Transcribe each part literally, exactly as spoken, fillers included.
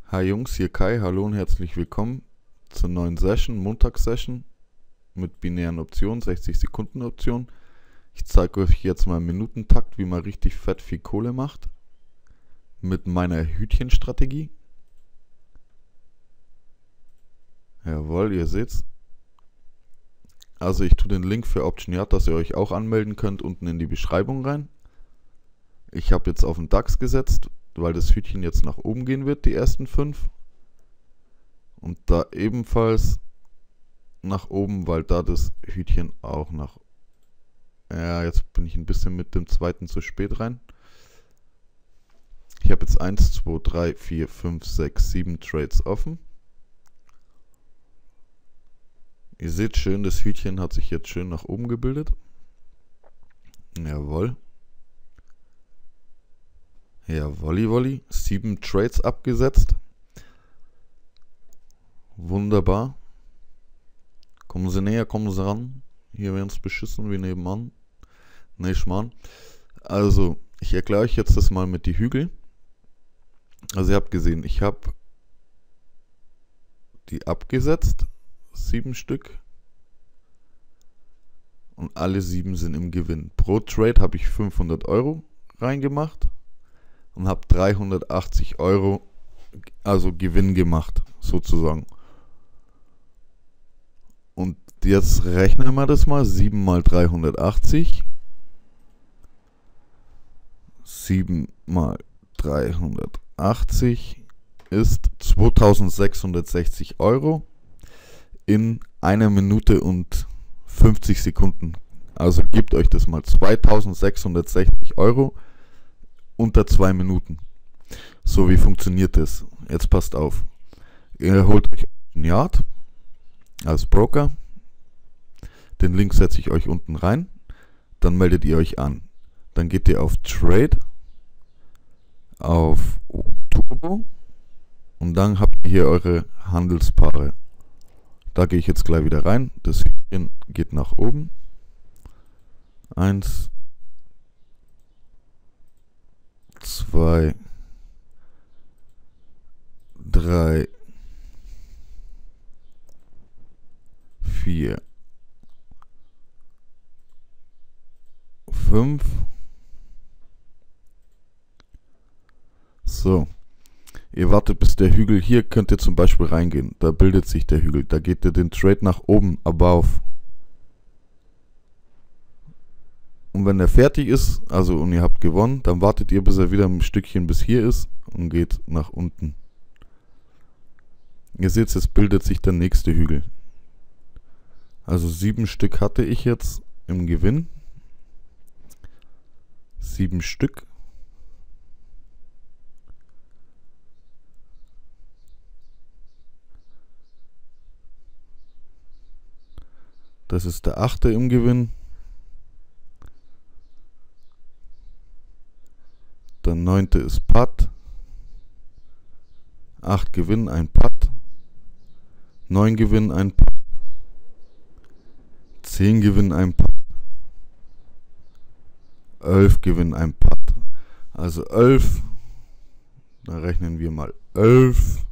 Hi Jungs, hier Kai, hallo und herzlich willkommen zur neuen Session, Montagssession mit binären Optionen, sechzig Sekunden Option. Ich zeige euch jetzt mal im Minutentakt, wie man richtig fett viel Kohle macht mit meiner Hütchenstrategie. Jawohl, ihr seht's. Also ich tue den Link für Option Yard, dass ihr euch auch anmelden könnt, unten in die Beschreibung rein. Ich habe jetzt auf den DAX gesetzt, weil das Hütchen jetzt nach oben gehen wird, die ersten fünf. Und da ebenfalls nach oben, weil da das Hütchen auch nach... Ja, jetzt bin ich ein bisschen mit dem zweiten zu spät rein. Ich habe jetzt eins, zwei, drei, vier, fünf, sechs, sieben Trades offen. Ihr seht schön, das Hütchen hat sich jetzt schön nach oben gebildet. Jawohl. Jawolli, wolli. Sieben Trades abgesetzt. Wunderbar. Kommen Sie näher, kommen Sie ran. Hier werden es beschissen wie nebenan. Ne, Schmarrn. Also, ich erkläre euch jetzt das mal mit die Hügel. Also ihr habt gesehen, ich habe die abgesetzt. Sieben Stück. Und alle sieben sind im Gewinn. Pro Trade habe ich fünfhundert Euro reingemacht. Und habe dreihundertachtzig Euro, also Gewinn gemacht, sozusagen. Und jetzt rechnen wir das mal. sieben mal dreihundertachtzig. sieben mal dreihundertachtzig ist zweitausendsechshundertsechzig Euro in einer Minute und fünfzig Sekunden. Also gebt euch das mal. zweitausendsechshundertsechzig Euro unter zwei Minuten. So, wie funktioniert das? Jetzt passt auf. Ihr holt euch Option Yard als Broker. Den Link setze ich euch unten rein. Dann meldet ihr euch an. Dann geht ihr auf Trade, auf Turbo und dann habt ihr hier eure Handelspaare. Da gehe ich jetzt gleich wieder rein. Das Hütchen geht nach oben. Eins, zwei, drei, vier, fünf. So. Ihr wartet bis der Hügel, hier könnt ihr zum Beispiel reingehen. Da bildet sich der Hügel. Da geht ihr den Trade nach oben, above. Und wenn er fertig ist, also und ihr habt gewonnen, dann wartet ihr, bis er wieder ein Stückchen bis hier ist und geht nach unten. Ihr seht, jetzt bildet sich der nächste Hügel. Also sieben Stück hatte ich jetzt im Gewinn. Sieben Stück. Das ist der achte im Gewinn. Der neunte ist Putt. acht Gewinn, ein Putt. neun Gewinn, ein Putt. zehn Gewinn, ein Putt. elf Gewinn, ein Putt. Also elf. Da rechnen wir mal elf.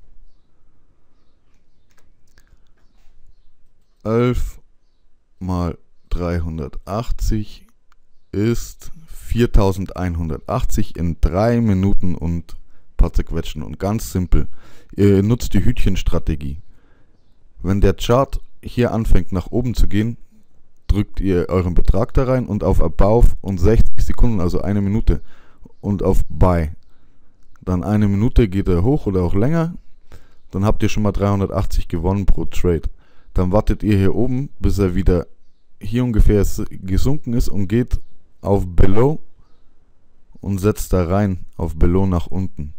elf mal dreihundertachtzig ist viertausendeinhundertachtzig in drei Minuten und ein paar zerquetschen. Und ganz simpel, ihr nutzt die Hütchenstrategie. Wenn der Chart hier anfängt nach oben zu gehen, drückt ihr euren Betrag da rein und auf Above und sechzig Sekunden, also eine Minute, und auf Buy. Dann eine Minute geht er hoch oder auch länger, dann habt ihr schon mal dreihundertachtzig gewonnen pro Trade. Dann wartet ihr hier oben, bis er wieder hier ungefähr gesunken ist und geht auf Below und setzt da rein auf Below nach unten.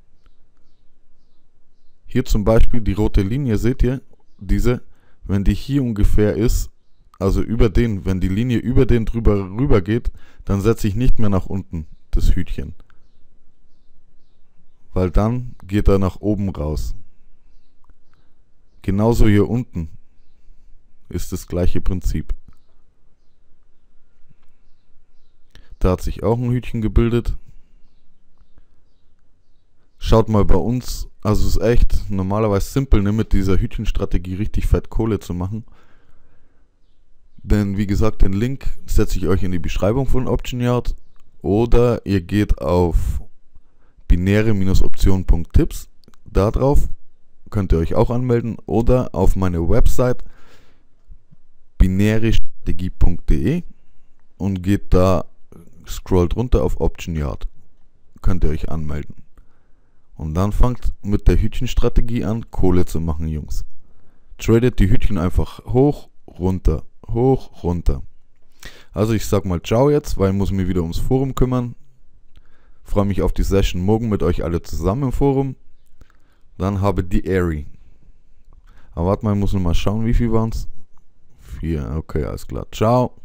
Hier zum Beispiel die rote Linie, seht ihr, diese, wenn die hier ungefähr ist, also über den, wenn die Linie über den drüber rüber geht, dann setze ich nicht mehr nach unten das Hütchen. Weil dann geht er nach oben raus. Genauso hier unten ist das gleiche Prinzip. Da hat sich auch ein Hütchen gebildet. Schaut mal bei uns, also es ist echt normalerweise simpel, ne, mit dieser Hütchenstrategie richtig fett Kohle zu machen. Denn wie gesagt, den Link setze ich euch in die Beschreibung von Option Yard oder ihr geht auf binäre Option Tipps, da drauf könnt ihr euch auch anmelden oder auf meine Website binäre strategie punkt de und geht da, scrollt runter auf Option Yard, könnt ihr euch anmelden. Und dann fangt mit der Hütchenstrategie an, Kohle zu machen, Jungs. Tradet die Hütchen einfach hoch, runter, hoch, runter. Also ich sag mal ciao jetzt, weil ich muss mich wieder ums Forum kümmern. Freue mich auf die Session morgen mit euch alle zusammen im Forum. Dann habe die Airy. Aber warte mal, ich muss noch mal schauen, wie viel waren es? Vier, okay, alles klar. Ciao.